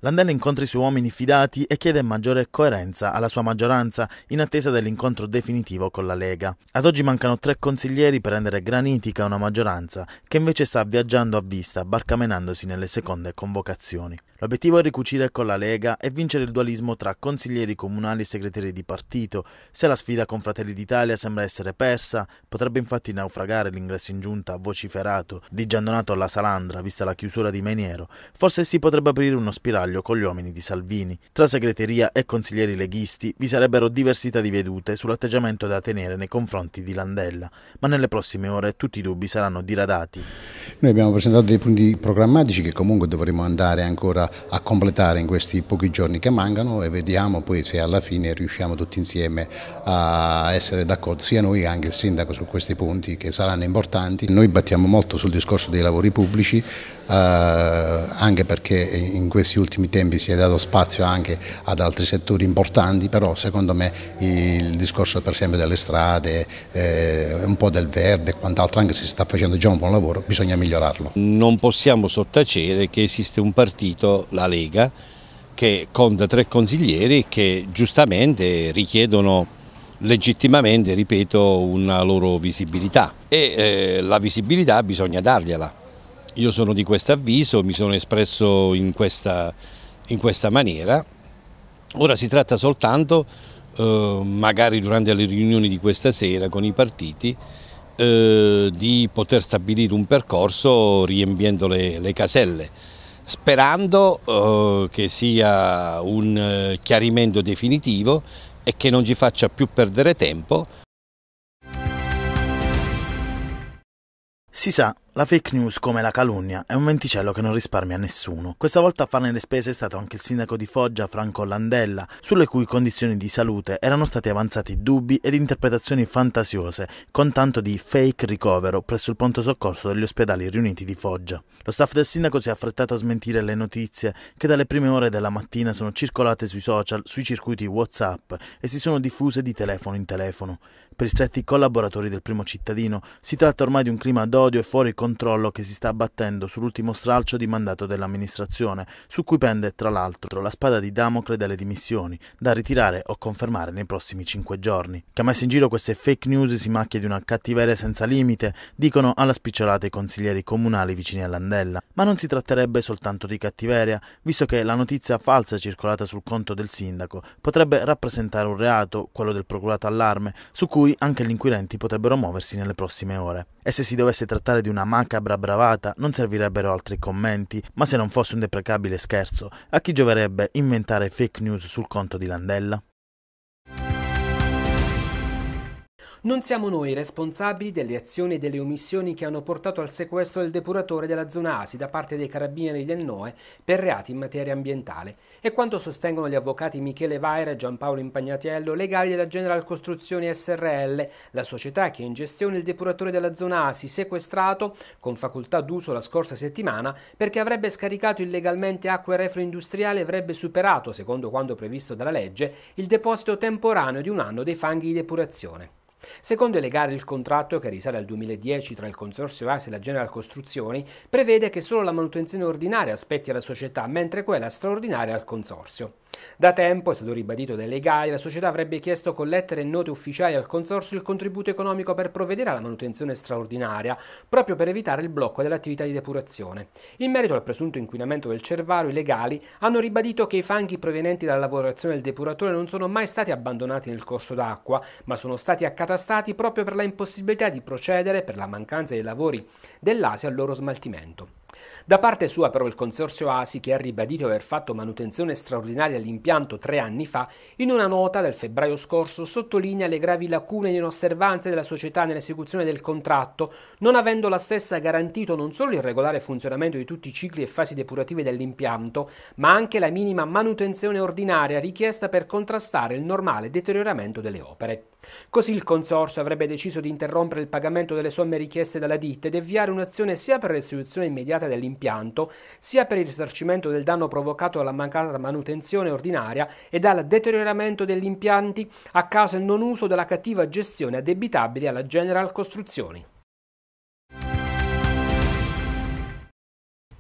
L'Andella incontra i suoi uomini fidati e chiede maggiore coerenza alla sua maggioranza in attesa dell'incontro definitivo con la Lega. Ad oggi mancano 3 consiglieri per rendere granitica una maggioranza che invece sta viaggiando a vista, barcamenandosi nelle seconde convocazioni. L'obiettivo è ricucire con la Lega e vincere il dualismo tra consiglieri comunali e segretari di partito. Se la sfida con Fratelli d'Italia sembra essere persa, potrebbe infatti naufragare l'ingresso in giunta vociferato di Gian Donato alla Salandra, vista la chiusura di Meniero. Forse si potrebbe aprire uno spiraglio con gli uomini di Salvini. Tra segreteria e consiglieri leghisti vi sarebbero diversità di vedute sull'atteggiamento da tenere nei confronti di Landella, ma nelle prossime ore tutti i dubbi saranno diradati. Noi abbiamo presentato dei punti programmatici che comunque dovremo andare ancora a completare in questi pochi giorni che mancano e vediamo poi se alla fine riusciamo tutti insieme a essere d'accordo, sia noi che anche il sindaco, su questi punti che saranno importanti. Noi battiamo molto sul discorso dei lavori pubblici, anche perché in questi ultimi tempi si è dato spazio anche ad altri settori importanti, però secondo me il discorso per esempio delle strade, un po' del verde e quant'altro, anche se si sta facendo già un buon lavoro, bisogna migliorarlo. Non possiamo sottacere che esiste un partito, la Lega, che conta 3 consiglieri che giustamente richiedono legittimamente, ripeto, una loro visibilità e la visibilità bisogna dargliela. Io sono di questo avviso, mi sono espresso in questa maniera. Ora si tratta soltanto, magari durante le riunioni di questa sera con i partiti, di poter stabilire un percorso riempiendo le caselle, sperando che sia un chiarimento definitivo e che non ci faccia più perdere tempo. Si sa, la fake news, come la calunnia, è un venticello che non risparmia nessuno. Questa volta a farne le spese è stato anche il sindaco di Foggia, Franco Landella, sulle cui condizioni di salute erano stati avanzati dubbi ed interpretazioni fantasiose, con tanto di fake ricovero presso il pronto soccorso degli ospedali riuniti di Foggia. Lo staff del sindaco si è affrettato a smentire le notizie che dalle prime ore della mattina sono circolate sui social, sui circuiti WhatsApp e si sono diffuse di telefono in telefono. Per i stretti collaboratori del Primo Cittadino si tratta ormai di un clima d'odio e fuori controllo che si sta abbattendo sull'ultimo stralcio di mandato dell'amministrazione, su cui pende tra l'altro la spada di Damocle delle dimissioni, da ritirare o confermare nei prossimi 5 giorni. Che ha messo in giro queste fake news si macchia di una cattiveria senza limite, dicono alla spicciolata i consiglieri comunali vicini a Landella. Ma non si tratterebbe soltanto di cattiveria, visto che la notizia falsa circolata sul conto del sindaco potrebbe rappresentare un reato, quello del procurato allarme, su cui anche gli inquirenti potrebbero muoversi nelle prossime ore. E se si dovesse trattare di una macabra bravata non servirebbero altri commenti, ma se non fosse un deprecabile scherzo, a chi gioverebbe inventare fake news sul conto di Landella? Non siamo noi responsabili delle azioni e delle omissioni che hanno portato al sequestro del depuratore della zona Asi da parte dei carabinieri del NOE per reati in materia ambientale. È quanto sostengono gli avvocati Michele Vaira e Giampaolo Impagnatiello, legali della General Costruzioni SRL, la società che ha in gestione il depuratore della zona Asi, sequestrato con facoltà d'uso la scorsa settimana perché avrebbe scaricato illegalmente acque reflue industriali e avrebbe superato, secondo quanto previsto dalla legge, il deposito temporaneo di 1 anno dei fanghi di depurazione. Secondo i legali, il contratto, che risale al 2010 tra il Consorzio ASI e la General Costruzioni, prevede che solo la manutenzione ordinaria spetti alla società, mentre quella straordinaria al Consorzio. Da tempo, è stato ribadito dai legali, la società avrebbe chiesto con lettere e note ufficiali al Consorzio il contributo economico per provvedere alla manutenzione straordinaria, proprio per evitare il blocco dell'attività di depurazione. In merito al presunto inquinamento del Cervaro, i legali hanno ribadito che i fanghi provenienti dalla lavorazione del depuratore non sono mai stati abbandonati nel corso d'acqua, ma sono stati accatastati proprio per la impossibilità di procedere per la mancanza dei lavori dell'ASI al loro smaltimento. Da parte sua però il Consorzio ASI, che ha ribadito aver fatto manutenzione straordinaria all'impianto 3 anni fa, in una nota del febbraio scorso sottolinea le gravi lacune e inosservanze della società nell'esecuzione del contratto, non avendo la stessa garantito non solo il regolare funzionamento di tutti i cicli e fasi depurative dell'impianto, ma anche la minima manutenzione ordinaria richiesta per contrastare il normale deterioramento delle opere. Così il Consorzio avrebbe deciso di interrompere il pagamento delle somme richieste dalla ditta ed avviare un'azione sia per restituzione immediata dell'impianto, sia per il risarcimento del danno provocato dalla mancata manutenzione ordinaria e dal deterioramento degli impianti a causa del non uso della cattiva gestione addebitabili alla General Costruzioni.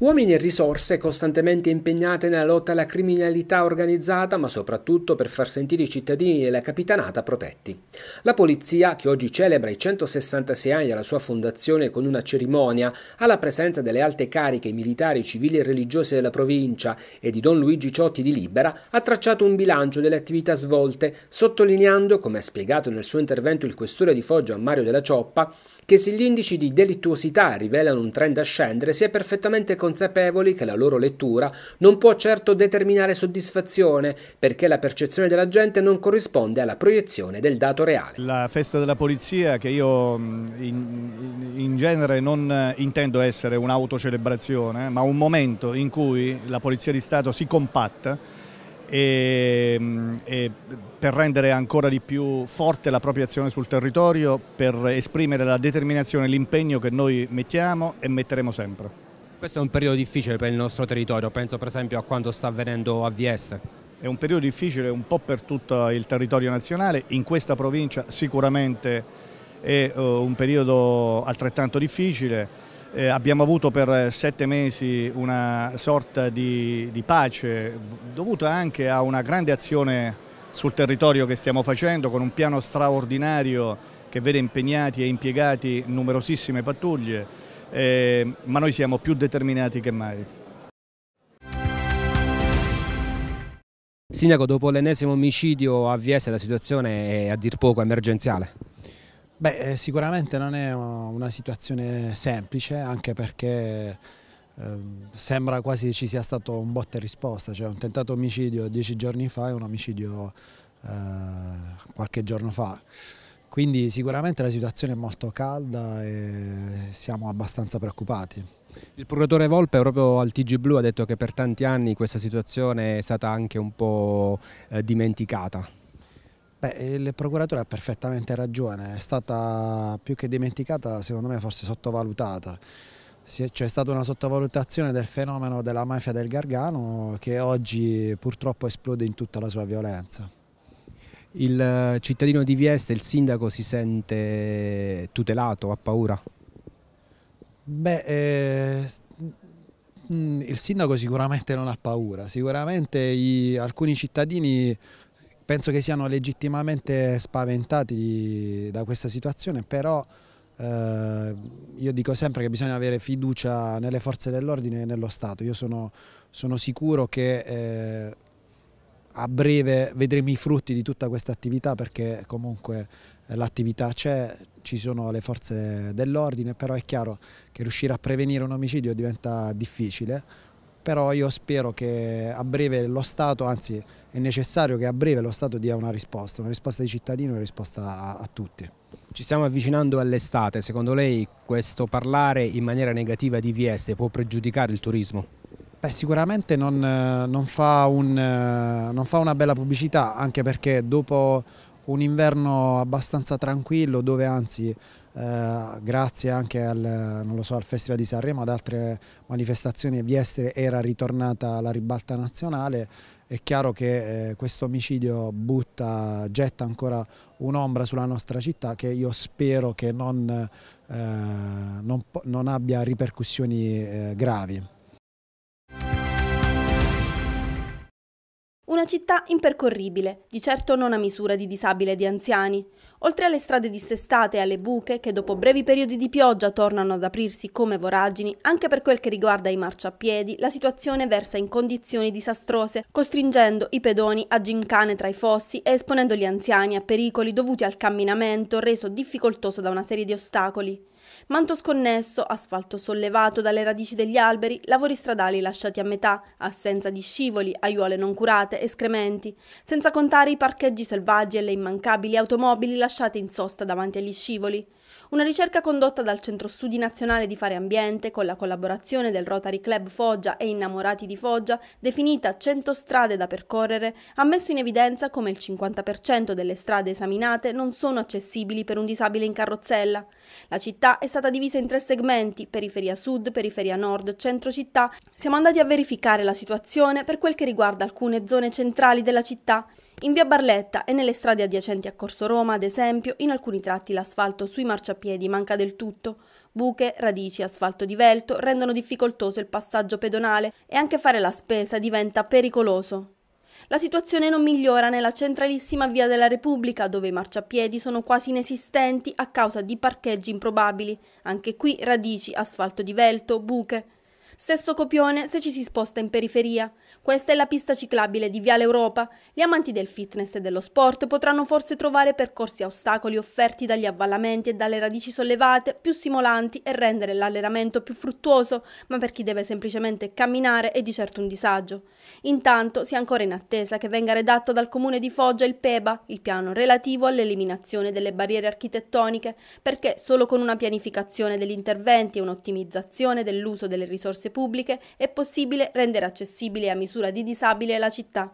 Uomini e risorse costantemente impegnate nella lotta alla criminalità organizzata, ma soprattutto per far sentire i cittadini della Capitanata protetti. La polizia, che oggi celebra i 166 anni della sua fondazione con una cerimonia, alla presenza delle alte cariche militari, civili e religiose della provincia e di Don Luigi Ciotti di Libera, ha tracciato un bilancio delle attività svolte, sottolineando, come ha spiegato nel suo intervento il questore di Foggia Mario Della Cioppa, che se gli indici di delittuosità rivelano un trend a scendere, si è perfettamente consapevoli che la loro lettura non può certo determinare soddisfazione, perché la percezione della gente non corrisponde alla proiezione del dato reale. La festa della polizia, che io in genere non intendo essere un'autocelebrazione, ma un momento in cui la Polizia di Stato si compatta e per rendere ancora di più forte la propria azione sul territorio, per esprimere la determinazione e l'impegno che noi mettiamo e metteremo sempre. Questo è un periodo difficile per il nostro territorio, penso per esempio a quanto sta avvenendo a Vieste. È un periodo difficile un po' per tutto il territorio nazionale, in questa provincia sicuramente è un periodo altrettanto difficile. Abbiamo avuto per 7 mesi una sorta di pace dovuta anche a una grande azione sul territorio che stiamo facendo, con un piano straordinario che vede impegnati e impiegati numerosissime pattuglie, ma noi siamo più determinati che mai. Sindaco, dopo l'ennesimo omicidio a Vieste la situazione è a dir poco emergenziale. Sicuramente non è una situazione semplice, anche perché sembra quasi ci sia stato un botta e risposta, cioè un tentato omicidio 10 giorni fa e un omicidio qualche giorno fa. Quindi sicuramente la situazione è molto calda e siamo abbastanza preoccupati. Il procuratore Volpe proprio al TG Blu ha detto che per tanti anni questa situazione è stata anche un po' dimenticata. Il procuratore ha perfettamente ragione, è stata più che dimenticata, secondo me forse sottovalutata. C'è stata una sottovalutazione del fenomeno della mafia del Gargano che oggi purtroppo esplode in tutta la sua violenza. Il cittadino di Vieste, il sindaco, si sente tutelato, ha paura? Il sindaco sicuramente non ha paura, sicuramente alcuni cittadini penso che siano legittimamente spaventati da questa situazione, però io dico sempre che bisogna avere fiducia nelle forze dell'ordine e nello Stato. Io sono sicuro che a breve vedremo i frutti di tutta questa attività, perché comunque l'attività c'è, ci sono le forze dell'ordine, però è chiaro che riuscire a prevenire un omicidio diventa difficile. Però io spero che a breve lo Stato, anzi è necessario che a breve lo Stato dia una risposta ai cittadini, una risposta a tutti. Ci stiamo avvicinando all'estate, secondo lei questo parlare in maniera negativa di Vieste può pregiudicare il turismo? Sicuramente non fa una bella pubblicità, anche perché dopo un inverno abbastanza tranquillo, dove anzi grazie anche al Festival di Sanremo, ad altre manifestazioni, Vieste era ritornata alla ribalta nazionale. È chiaro che questo omicidio getta ancora un'ombra sulla nostra città, che io spero che non abbia ripercussioni gravi. Una città impercorribile, di certo non a misura di disabili e di anziani. Oltre alle strade dissestate e alle buche, che dopo brevi periodi di pioggia tornano ad aprirsi come voragini, anche per quel che riguarda i marciapiedi, la situazione versa in condizioni disastrose, costringendo i pedoni a gincane tra i fossi e esponendo gli anziani a pericoli dovuti al camminamento reso difficoltoso da una serie di ostacoli. Manto sconnesso, asfalto sollevato dalle radici degli alberi, lavori stradali lasciati a metà, assenza di scivoli, aiuole non curate, escrementi, senza contare i parcheggi selvaggi e le immancabili automobili lasciate in sosta davanti agli scivoli. Una ricerca condotta dal Centro Studi Nazionale di Fare Ambiente con la collaborazione del Rotary Club Foggia e Innamorati di Foggia, definita 100 strade da percorrere, ha messo in evidenza come il 50% delle strade esaminate non sono accessibili per un disabile in carrozzella. La città è stata divisa in 3 segmenti: periferia sud, periferia nord, centro città. Siamo andati a verificare la situazione per quel che riguarda alcune zone centrali della città. In via Barletta e nelle strade adiacenti a Corso Roma, ad esempio, in alcuni tratti l'asfalto sui marciapiedi manca del tutto. Buche, radici, asfalto divelto rendono difficoltoso il passaggio pedonale e anche fare la spesa diventa pericoloso. La situazione non migliora nella centralissima via della Repubblica, dove i marciapiedi sono quasi inesistenti a causa di parcheggi improbabili. Anche qui radici, asfalto divelto, buche. Stesso copione se ci si sposta in periferia. Questa è la pista ciclabile di Viale Europa. Gli amanti del fitness e dello sport potranno forse trovare percorsi a ostacoli offerti dagli avvallamenti e dalle radici sollevate più stimolanti e rendere l'allenamento più fruttuoso, ma per chi deve semplicemente camminare è di certo un disagio. Intanto si è ancora in attesa che venga redatto dal Comune di Foggia il PEBA, il piano relativo all'eliminazione delle barriere architettoniche, perché solo con una pianificazione degli interventi e un'ottimizzazione dell'uso delle risorse pubbliche è possibile rendere accessibile a misura di disabile la città.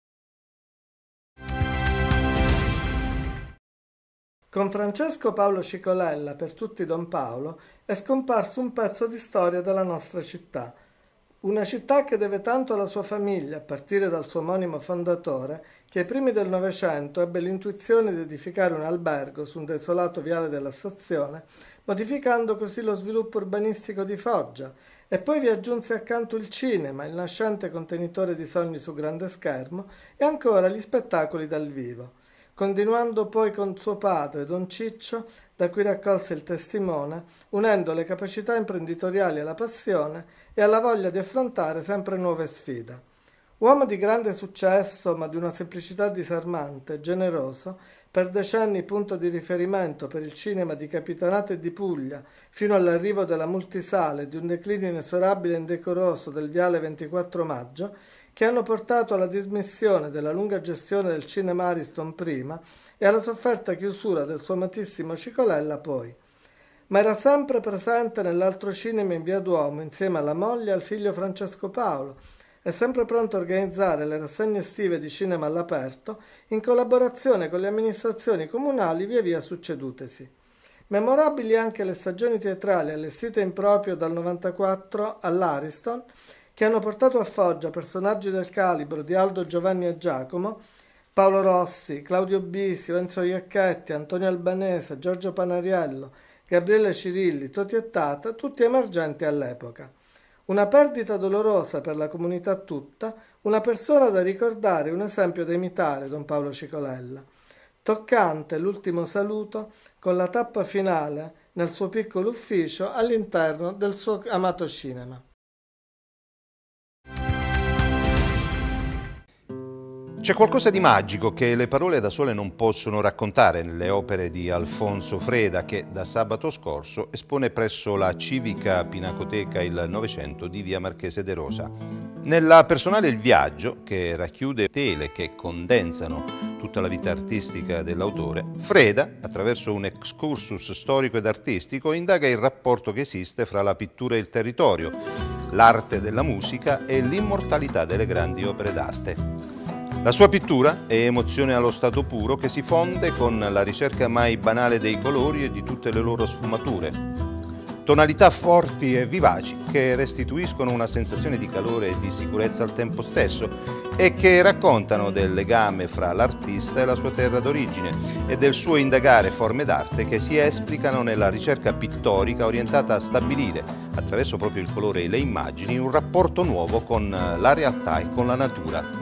Con Francesco Paolo Cicolella, per tutti Don Paolo, è scomparso un pezzo di storia della nostra città. Una città che deve tanto alla sua famiglia, a partire dal suo omonimo fondatore, che ai primi del Novecento ebbe l'intuizione di edificare un albergo su un desolato viale della stazione, modificando così lo sviluppo urbanistico di Foggia, e poi vi aggiunse accanto il cinema, il nascente contenitore di sogni su grande schermo, e ancora gli spettacoli dal vivo. Continuando poi con suo padre, Don Ciccio, da cui raccolse il testimone, unendo le capacità imprenditoriali alla passione e alla voglia di affrontare sempre nuove sfide. Uomo di grande successo, ma di una semplicità disarmante, generoso, per decenni punto di riferimento per il cinema di Capitanato e di Puglia, fino all'arrivo della multisale e di un declino inesorabile e indecoroso del viale 24 maggio, che hanno portato alla dismissione della lunga gestione del cinema Ariston prima e alla sofferta chiusura del suo amatissimo Cicolella poi. Ma era sempre presente nell'altro cinema in Via Duomo insieme alla moglie e al figlio Francesco Paolo, è sempre pronto a organizzare le rassegne estive di cinema all'aperto in collaborazione con le amministrazioni comunali via via succedutesi. Memorabili anche le stagioni teatrali allestite in proprio dal 94 all'Ariston, che hanno portato a Foggia personaggi del calibro di Aldo, Giovanni e Giacomo, Paolo Rossi, Claudio Bisio, Enzo Iacchetti, Antonio Albanese, Giorgio Panariello, Gabriele Cirilli, Toti e Tata, tutti emergenti all'epoca. Una perdita dolorosa per la comunità tutta, una persona da ricordare, un esempio da imitare, Don Paolo Cicolella. Toccante l'ultimo saluto con la tappa finale nel suo piccolo ufficio all'interno del suo amato cinema. C'è qualcosa di magico che le parole da sole non possono raccontare nelle opere di Alfonso Freda, che da sabato scorso espone presso la Civica Pinacoteca il Novecento di via Marchese de Rosa. Nella personale Il Viaggio, che racchiude tele che condensano tutta la vita artistica dell'autore, Freda, attraverso un excursus storico ed artistico, indaga il rapporto che esiste fra la pittura e il territorio, l'arte della musica e l'immortalità delle grandi opere d'arte. La sua pittura è emozione allo stato puro che si fonde con la ricerca mai banale dei colori e di tutte le loro sfumature. Tonalità forti e vivaci che restituiscono una sensazione di calore e di sicurezza al tempo stesso e che raccontano del legame fra l'artista e la sua terra d'origine e del suo indagare forme d'arte che si esplicano nella ricerca pittorica orientata a stabilire, attraverso proprio il colore e le immagini, un rapporto nuovo con la realtà e con la natura.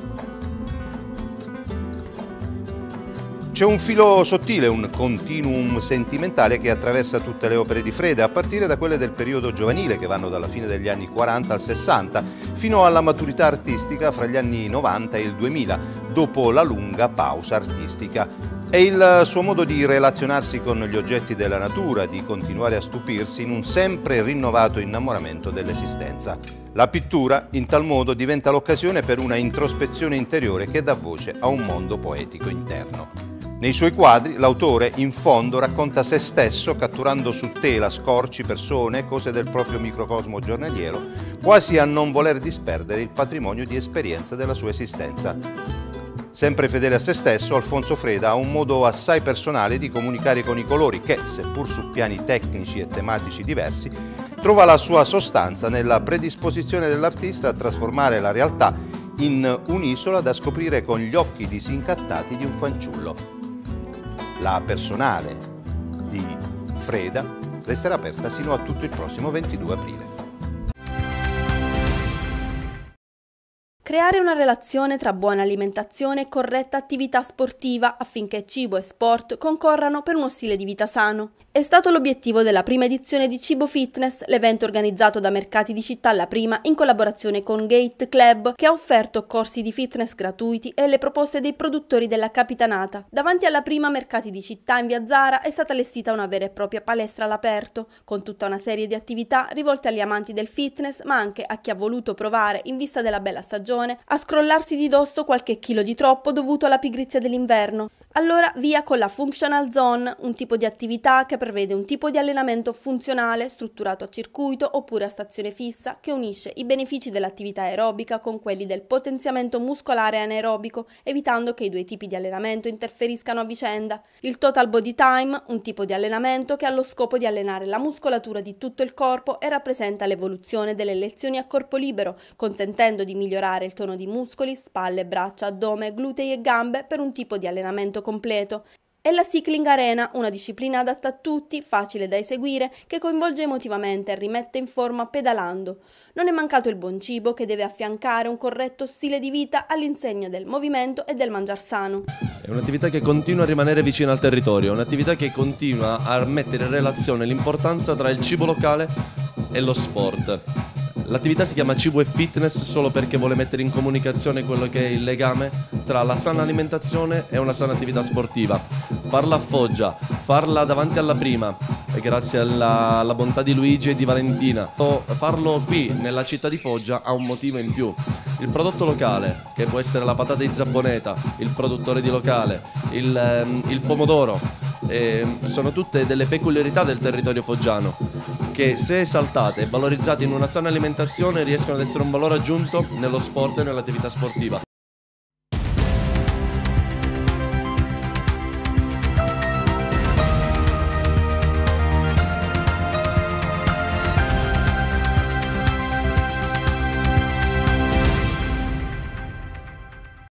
C'è un filo sottile, un continuum sentimentale che attraversa tutte le opere di Freda, a partire da quelle del periodo giovanile che vanno dalla fine degli anni 40 al 60, fino alla maturità artistica fra gli anni 90 e il 2000, dopo la lunga pausa artistica. È il suo modo di relazionarsi con gli oggetti della natura, di continuare a stupirsi in un sempre rinnovato innamoramento dell'esistenza. La pittura, in tal modo, diventa l'occasione per una introspezione interiore che dà voce a un mondo poetico interno. Nei suoi quadri l'autore, in fondo, racconta se stesso, catturando su tela scorci, persone, cose del proprio microcosmo giornaliero, quasi a non voler disperdere il patrimonio di esperienza della sua esistenza. Sempre fedele a se stesso, Alfonso Freda ha un modo assai personale di comunicare con i colori che, seppur su piani tecnici e tematici diversi, trova la sua sostanza nella predisposizione dell'artista a trasformare la realtà in un'isola da scoprire con gli occhi disincattati di un fanciullo. La personale di Freda resterà aperta sino a tutto il prossimo 22 aprile. Creare una relazione tra buona alimentazione e corretta attività sportiva affinché cibo e sport concorrano per uno stile di vita sano. È stato l'obiettivo della prima edizione di Cibo Fitness, l'evento organizzato da Mercati di Città La Prima in collaborazione con Gate Club, che ha offerto corsi di fitness gratuiti e le proposte dei produttori della Capitanata. Davanti alla Prima Mercati di Città in via Zara è stata allestita una vera e propria palestra all'aperto, con tutta una serie di attività rivolte agli amanti del fitness, ma anche a chi ha voluto provare, in vista della bella stagione, a scrollarsi di dosso qualche chilo di troppo dovuto alla pigrizia dell'inverno. Allora via con la Functional Zone, un tipo di attività che prevede un tipo di allenamento funzionale strutturato a circuito oppure a stazione fissa che unisce i benefici dell'attività aerobica con quelli del potenziamento muscolare anaerobico, evitando che i due tipi di allenamento interferiscano a vicenda. Il Total Body Time, un tipo di allenamento che ha lo scopo di allenare la muscolatura di tutto il corpo e rappresenta l'evoluzione delle lezioni a corpo libero, consentendo di migliorare il tono di muscoli, spalle, braccia, addome, glutei e gambe per un tipo di allenamento completo. E la Cycling Arena, una disciplina adatta a tutti, facile da eseguire, che coinvolge emotivamente e rimette in forma pedalando. Non è mancato il buon cibo che deve affiancare un corretto stile di vita all'insegna del movimento e del mangiar sano. È un'attività che continua a rimanere vicina al territorio, un'attività che continua a mettere in relazione l'importanza tra il cibo locale e lo sport. L'attività si chiama Cibo e Fitness solo perché vuole mettere in comunicazione quello che è il legame tra la sana alimentazione e una sana attività sportiva. Farla a Foggia, farla davanti alla Prima, grazie alla bontà di Luigi e di Valentina. Farlo qui nella città di Foggia ha un motivo in più. Il prodotto locale, che può essere la patata di Zabboneta, il produttore di locale, il pomodoro, sono tutte delle peculiarità del territorio foggiano che, se esaltate e valorizzate in una sana alimentazione, riescono ad essere un valore aggiunto nello sport e nell'attività sportiva.